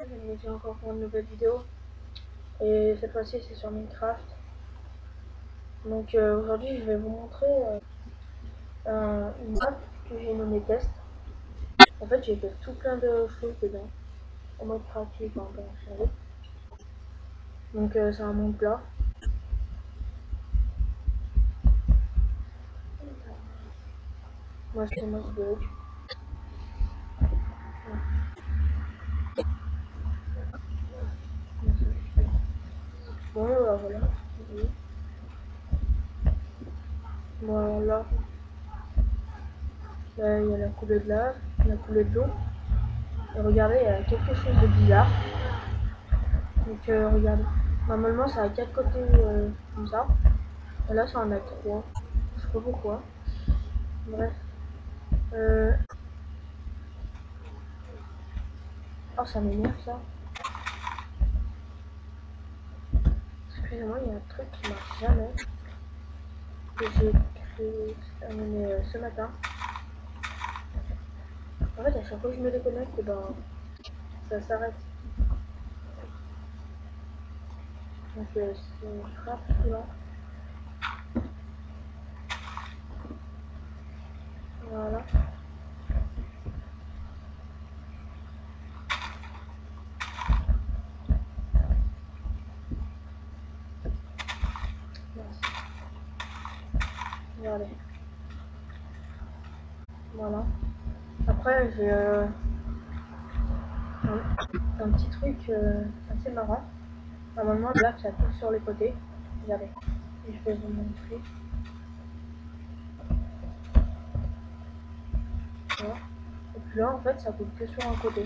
J'ai encore pour une nouvelle vidéo et cette fois-ci c'est sur Minecraft. Donc aujourd'hui je vais vous montrer une map que j'ai nommée test. En fait j'ai fait tout plein de choses dedans en mode pratique, en télécharger. Donc c'est un monde plat. Moi c'est moi qui bug. Bon voilà. Bon alors là, il y a la coulée de lave, la coulée de l'eau. Et regardez, il y a quelque chose de bizarre. Donc regardez, normalement ça a 4 côtés comme ça. Et là ça en a 3. Je sais pas pourquoi. Bref. Oh ça m'énerve ça. Excusez-moi, il y a un truc qui marche jamais. Que j'ai créé ce matin. En fait à chaque fois que je me déconnecte, et ben ça s'arrête. Donc c'est grave lent. Voilà. Merci. Regardez. Voilà. Après j'ai un petit truc assez marrant. Normalement là ça coule sur les côtés. Regardez. Et je vais vous montrer. Voilà. Et puis là en fait ça coule que sur un côté.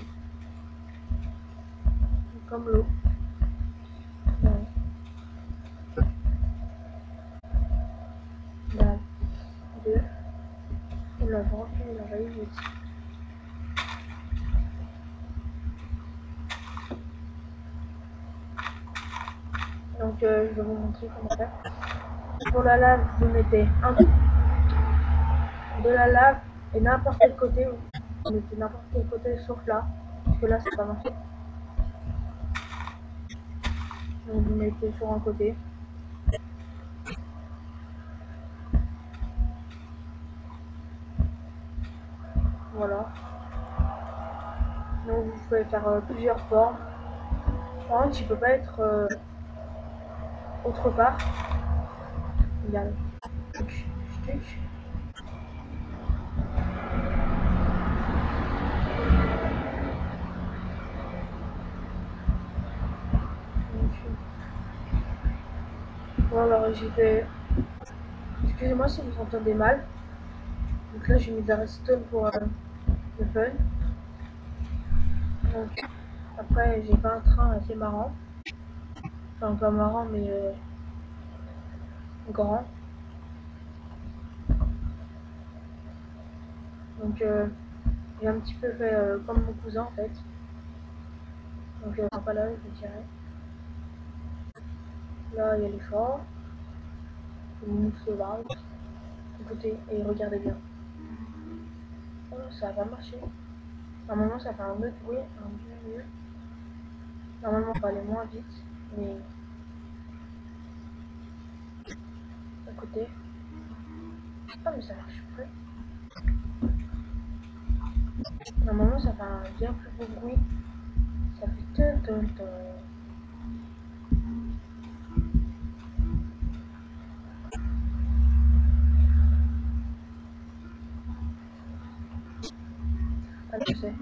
Comme l'eau. Voilà. Là, 2. On la vend et on la réussit. Donc je vais vous montrer comment faire. Pour la lave, vous mettez de la lave et n'importe quel côté, vous mettez n'importe quel côté sauf là, parce que là ça va marcher. Donc vous mettez sur un côté. Voilà. Donc vous pouvez faire plusieurs formes. Par contre, il peut pas être autre part. Regardez. Tuc. Voilà, j'ai fait. Excusez-moi si vous entendez mal. Donc là j'ai mis de la redstone pour le fun. Donc après j'ai fait un train assez marrant. Enfin pas marrant mais grand. Donc j'ai un petit peu fait comme mon cousin en fait. Donc pas là je dirais. Là il y a les forts. Le mousse sauvage. Écoutez et regardez bien. Oh ça va marcher. Normalement ça fait un autre bruit, un bien mieux. Normalement on va aller moins vite. Mais écoutez. Ah mais ça marche plus. Normalement ça fait un bien plus beau bruit. Ça fait ton. Ah je sais.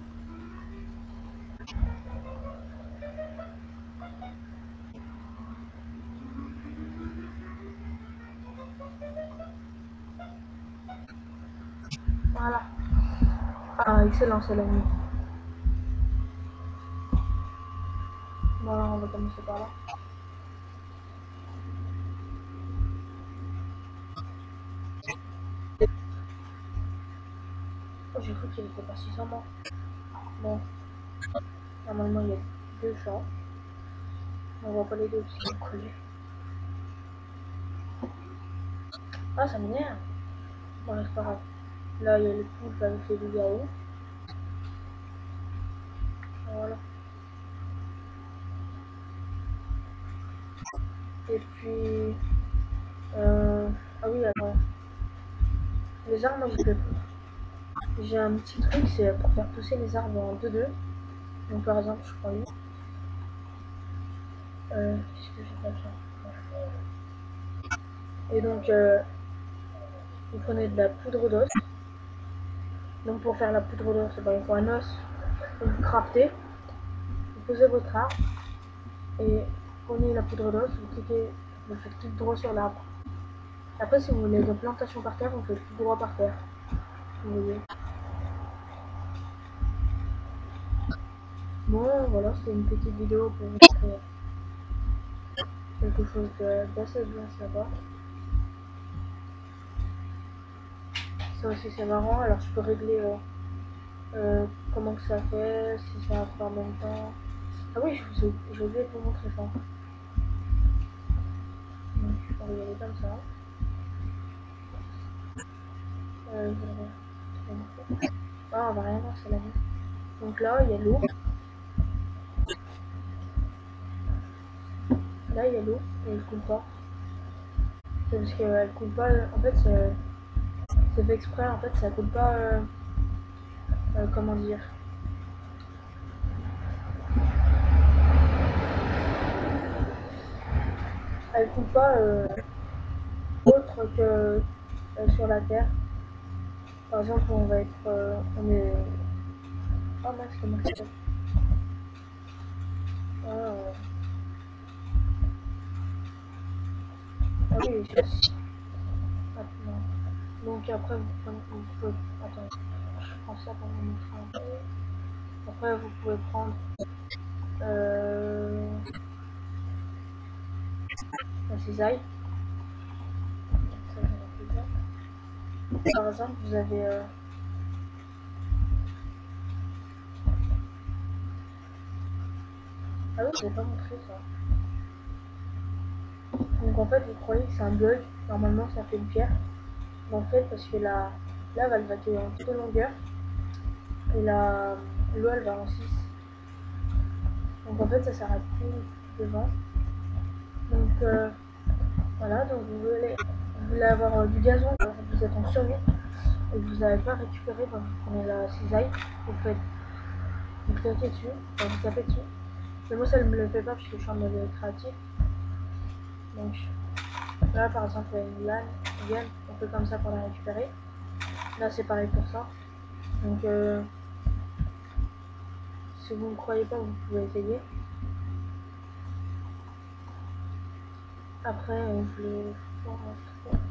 Voilà. Ah excellent c'est la nuit. Voilà on va commencer par là. Oh j'ai cru qu'il était parti sans moi. Bon. Normalement il y a 2 champs. On voit pas les deux parce qu'ils sont collés. Ah ça m'énerve. Bon c'est pas grave. Là il y a les poulpes avec les loups-garous. Voilà. Et puis, ah oui, alors, les arbres, moi j'ai un petit truc, c'est pour faire pousser les arbres en 2-2. Donc par exemple, je prends lui. Qu'est-ce que j'ai pas fait? Et donc, vous prenez de la poudre d'os. Donc pour faire la poudre d'os, il faut un os, vous craftez, vous posez votre arbre, et vous prenez la poudre d'os, vous faites clic droit sur l'arbre. Après, si vous voulez des plantations par terre, vous faites clic droit par terre. Vous voyez. Bon, voilà, c'était une petite vidéo pour vous montrer quelque chose d'assez bien sympa. Ça aussi, c'est marrant. Alors, je peux régler comment que ça fait, si ça va faire en même temps. Ah oui, j'ai oublié de vous montrer ça. Donc, on va y aller comme ça. Ah, on va rien voir, c'est la vie. Donc là, il y a l'eau. Là, il y a l'eau et elle coule pas. C'est parce qu'elle coule pas. En fait, c'est fait exprès. En fait, ça coule pas. Comment dire? Elle coule pas autre que sur la terre. Par exemple, on va être. On est. Ah mince, comment ça s'appelle? Ah, ah oui, ah, non. Donc après, vous pouvez. Attends, je prends ça pour vous montrer un peu. Après, vous pouvez prendre la cisaille. Ça, j'en ai plusieurs. Par exemple, vous avez. Ah oui, je vais pas montrer ça. Donc en fait, vous croyez que c'est un bug. Normalement, ça fait une pierre. Mais en fait, parce que la lave, elle va que en 2 longueurs. Et l'eau, elle va en 6. Donc en fait, ça s'arrête plus devant. Donc voilà, donc vous voulez avoir du gazon, alors vous êtes en survie et que vous n'avez pas récupéré, donc vous prenez la cisaille, vous claquez dessus, enfin vous tapez dessus. Mais moi ça ne me le fait pas parce que je suis en mode créatif. Donc là par exemple il y a une lane, on fait comme ça pour la récupérer. Là c'est pareil pour ça. Donc si vous ne croyez pas, vous pouvez essayer. Après je voulais voir un truc.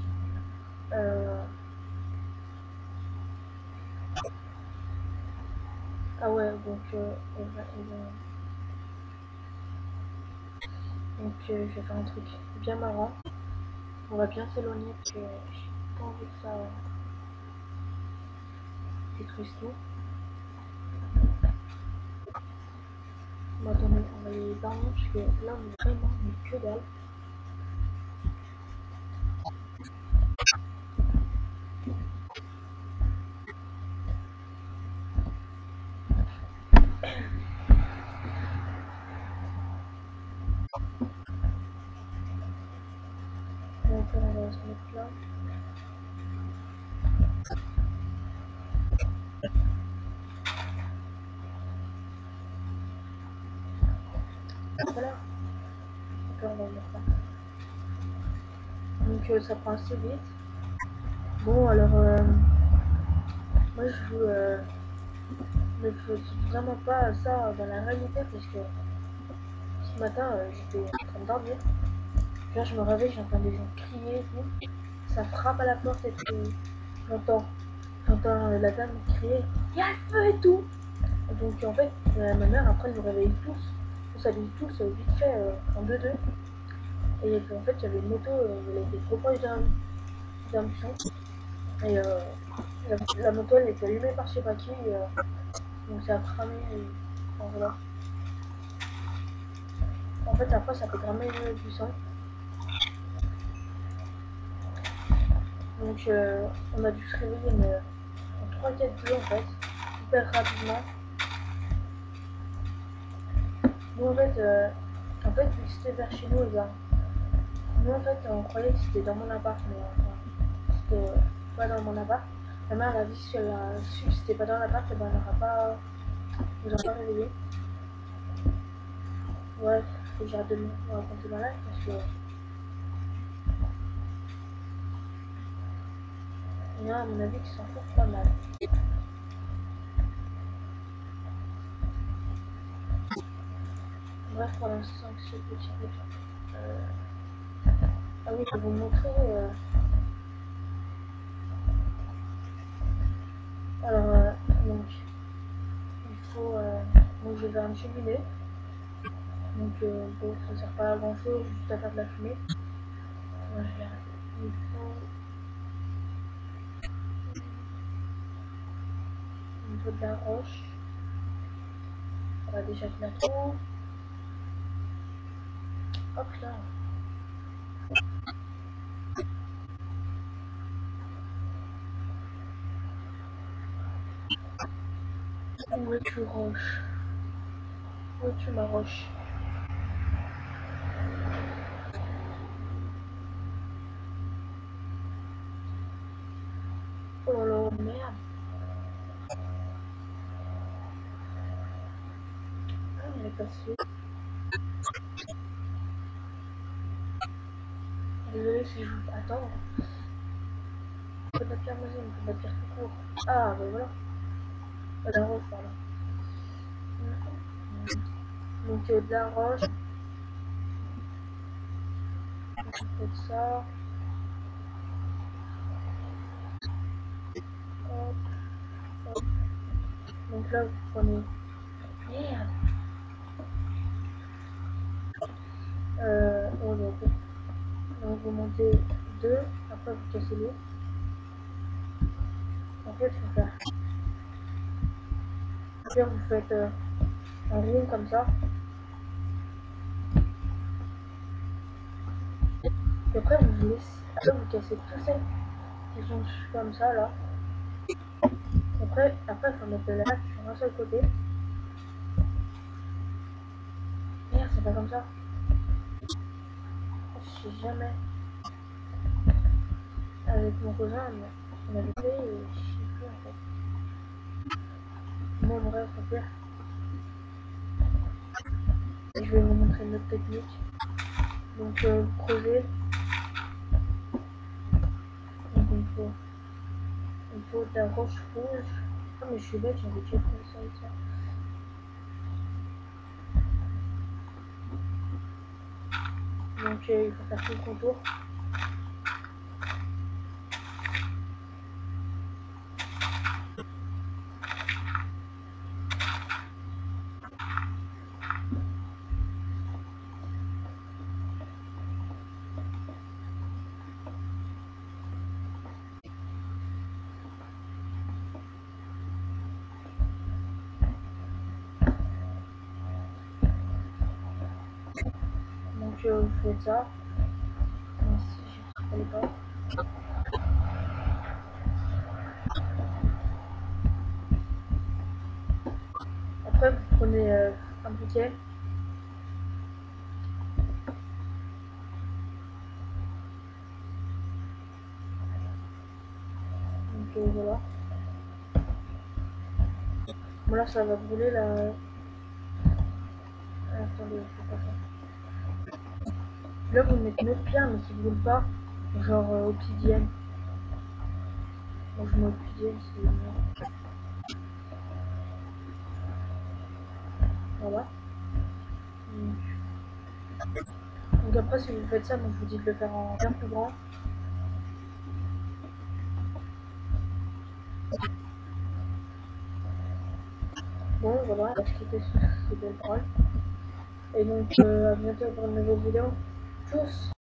Ah ouais, donc je vais faire un truc bien marrant. On va bien s'éloigner parce que j'ai pas envie que ça détruise tout. Bon, attendez, on va y aller par parce que là on est vraiment mais que dalle. Donc on va se mettre là. Voilà. Donc là on va le mettre là. Donc ça prend assez vite. Bon alors moi je joue ne faisais vraiment pas ça dans la réalité parce que ce matin j'étais en train de dormir. Là je me réveille, j'entends des gens crier et tout. Ça frappe à la porte et tout. J'entends la dame crier il y a le feu et tout. Donc en fait, ma mère après elle nous réveille tous. On s'habille tous vite fait en 2-2. Et en fait, il y avait une moto, elle était trop proche d'un buisson. Et la moto elle était allumée par je sais pas qui. Donc ça a cramé. Enfin, voilà. En fait, après ça fait cramer le buisson. Donc on a dû se réveiller mais, en 3-4-2 en fait, hyper rapidement. Nous en fait vu que c'était vers chez nous, les gars, Nous, en fait, on croyait que c'était dans mon appart, mais enfin, c'était pas dans mon appart. Ma mère a dit que si elle a su que c'était pas dans l'appart, eh ben, elle n'aura pas, vous aura pas réveillé. Ouais, faut que j'arrête de me raconter ma life parce que il y en a, à mon avis, qui s'en foutent pas mal. Bref, pour l'instant, ce petit peu. Ah oui, je vais vous montrer. Alors, donc, il faut. Donc, j'ai un cheminée. Donc, bon, ça sert pas à grand chose, juste à faire de la fumée. Moi, je vais arrêter. Il faut de la roche. On va déjà que la trouve. Hop là. Où es-tu, roche? Où es-tu, ma roche? Oh là là, merde. Ah, elle est passée. Désolé si je vous. Attends. Faut de la pierre maison, faut de la pierre tout court. Ah, bah voilà. De la roche, pardon. Donc, de la roche. Peut-être ça. Hop, hop. Donc là, vous prenez. Merde. Oh, ok. Donc vous montez deux. Après, vous cassez l'eau. En fait, il faut faire. Après, vous faites un rond comme ça. Et après, vous laissez. Après, vous cassez tous celles qui sont comme ça là. Après, il faut mettre de la laque sur un seul côté. Merde, c'est pas comme ça. Je sais jamais. Avec mon cousin, on avait fait et je sais plus en fait. Bon, bref, au pire. Et je vais vous montrer une autre technique. Donc, vous creusez. Donc, il faut de la roche rouge. Ah, mais je suis bête, j'avais déjà fait ça avec ça. Donc, il faut faire tout le contour. Donc, vous faites ça. Mince, je ne pas. Après, vous prenez un briquet. Donc, voilà. Bon, là, ça va brûler là. Attendez, je fais pas ça. Là, vous mettez une autre pierre, mais qui brûle pas. Genre obsidienne. Moi, je mets obsidienne, c'est mieux. Voilà. Donc, après, si vous faites ça, donc, je vous dis de le faire en bien plus grand. Bon, voilà, on va se quitter sur ces belles paroles. Et donc, à bientôt pour une nouvelle vidéo. Tchuss!